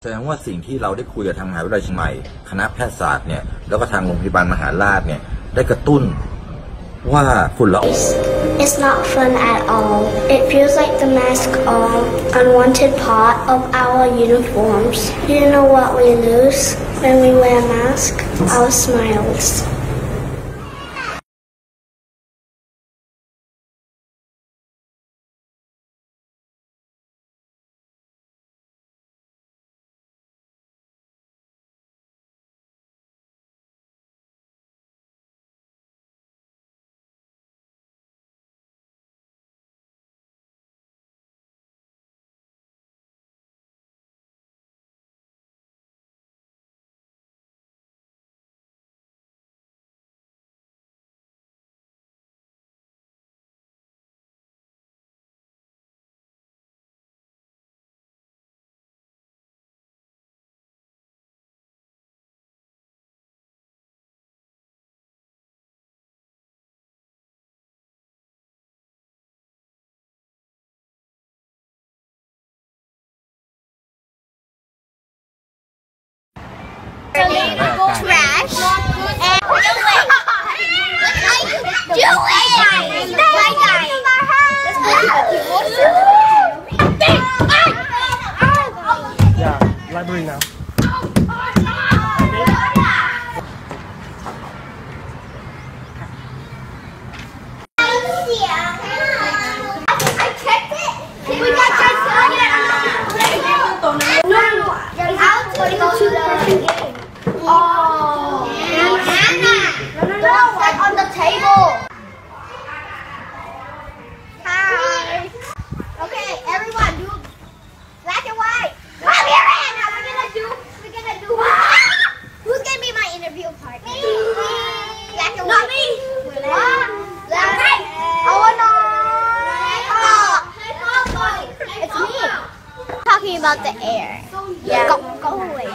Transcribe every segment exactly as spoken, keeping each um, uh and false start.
แสดงว่าสิ่งที่เราได้คุยกับทางมหาวิทยาลัยเชียงใหม่คณะแพทยศาสตร์เนี่ยแล้วก็ทางโรงพยาบาลมหาราชเนี่ยได้กระตุ้นว่าฝุ่นละออง It's not fun at all. It feels like the mask are unwanted part of our uniforms. You know what we lose when we wear masks? Our smiles. Trash and do it. Do it. Yeah, library now. I checked it. We got just Oh, Hannah! Don't sit on the table. Hi. Okay, everyone, do black and white. Come here, Hannah. We're gonna do. We're gonna do. Who's gonna be my interview partner? Me. Black and white. Not me. Black. Oh no. It's me. Talking about the air. Yeah. Go, go away.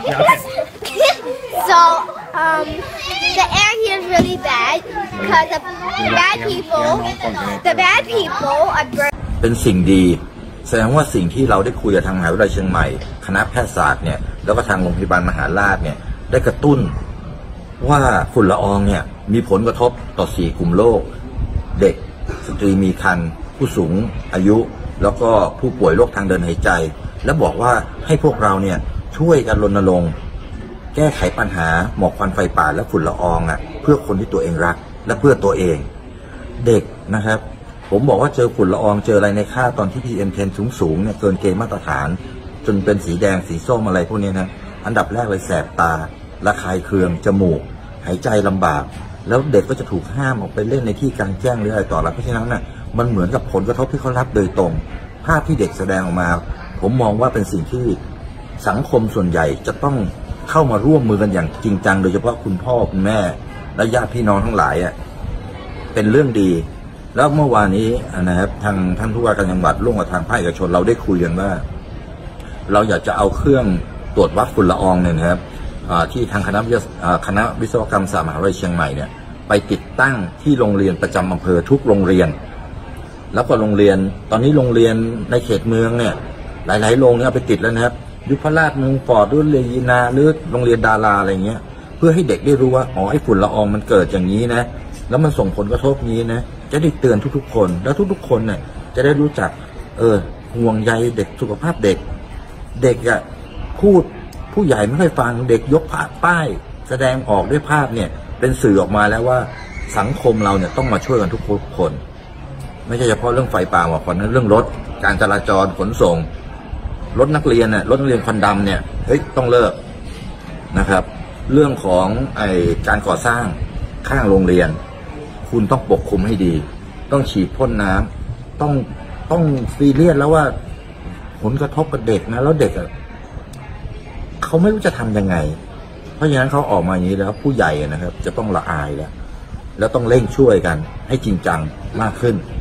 So, um, the air here is really bad because the bad people, the bad people are burning. เป็นสิ่งดีแสดงว่าสิ่งที่เราได้คุยกับทางมหาวิทยาลัยเชียงใหม่คณะแพทยศาสตร์เนี่ยแล้วก็ทางโรงพยาบาลมหาราชเนี่ยได้กระตุ้นว่าฝุ่นละอองเนี่ยมีผลกระทบต่อสี่กลุ่มโรคเด็กสตรีมีครรภ์ผู้สูงอายุแล้วก็ผู้ป่วยโรคทางเดินหายใจและบอกว่าให้พวกเราเนี่ยช่วยกันรณรงค์แก้ไขปัญหาหมอกควันไฟป่าและฝุ่นละอองอ่ะเพื่อคนที่ตัวเองรักและเพื่อตัวเองเด็กนะครับผมบอกว่าเจอฝุ่นละอองเจออะไรในค่าตอนที่ พี เอ็ม สิบสูงสูงเนี่ยเกินเกณฑ์มาตรฐานจนเป็นสีแดงสีส้มอะไรพวกนี้นะอันดับแรกเลยแสบตาระคายเคืองจมูกหายใจลำบากแล้วเด็กก็จะถูกห้ามออกไปเล่นในที่กลางแจ้งหรืออะไรต่อแล้วเพราะฉะนั้นน่ะมันเหมือนกับผลกระทบที่เขารับโดยตรงภาพที่เด็กแสดงออกมาผมมองว่าเป็นสิ่งที่สังคมส่วนใหญ่จะต้องเข้ามาร่วมมือกันอย่างจริงจังโดยเฉพาะคุณพ่อคุณแม่และญาติพี่น้องทั้งหลายอ่ะเป็นเรื่องดีแล้วเมื่อวานนี้นะครับทางท่านผู้ว่าการจังหวัดร่วมกับทางภาคเอกชนเราได้คุยกันว่าเราอยากจะเอาเครื่องตรวจวัดฝุ่นละอองเนี่ยนะครับที่ทางคณะวิศคณะวิศวกรรมศาสตร์มหาวิทยาลัยเชียงใหม่เนี่ยไปติดตั้งที่โรงเรียนประจำอำเภอทุกโรงเรียนแล้วก็โรงเรียนตอนนี้โรงเรียนในเขตเมืองเนี่ยหลายๆโรงเนี่ยเอาไปติดแล้วนะครับยุพราชเมืองปอดหรือเรียนาหรือโรงเรียนดาราอะไรเงี้ยเพื่อให้เด็กได้รู้ว่าอ๋อไอ้ฝุ่นละอองมันเกิดอย่างนี้นะแล้วมันส่งผลกระทบนี้นะจะได้เตือนทุกๆคนแล้วทุกๆคนเนี่ยจะได้รู้จักเออห่วงใยเด็กสุขภาพเด็กเด็กอ่ะพูดผู้ใหญ่ไม่ค่อยฟังเด็กยกป้ายแสดงออกด้วยภาพเนี่ยเป็นสื่อออกมาแล้วว่าสังคมเราเนี่ยต้องมาช่วยกันทุกคนไม่ใช่เฉพาะเรื่องไฟป่าหมอกควันนะเรื่องรถการจราจรขนส่งรถนักเรียนน่ะรถนักเรียนควันดำเนี่ยเฮ้ยต้องเลิกนะครับเรื่องของไอการก่อสร้างข้างโรงเรียนคุณต้องปกคลุมให้ดีต้องฉีดพ่นน้ำต้องต้องซีเรียสแล้วว่าผลกระทบกับเด็กนะแล้วเด็กอ่ะเขาไม่รู้จะทำยังไงเพราะฉะนั้นเขาออกมาอย่างนี้แล้วผู้ใหญ่นะครับจะต้องละอายแล้วแล้วต้องเร่งช่วยกันให้จริงจังมากขึ้น